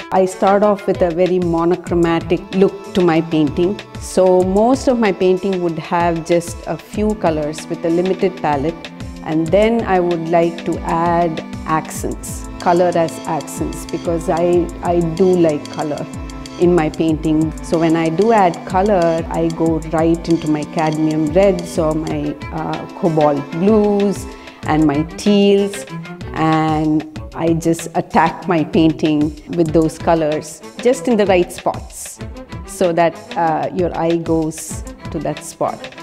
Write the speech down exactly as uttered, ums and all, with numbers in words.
I start off with a very monochromatic look to my painting. So most of my painting would have just a few colors with a limited palette, and then I would like to add accents, color as accents, because I, I do like color in my painting. So when I do add color, I go right into my cadmium reds or my uh, cobalt blues and my teals, and I just attack my painting with those colors just in the right spots so that uh, your eye goes to that spot.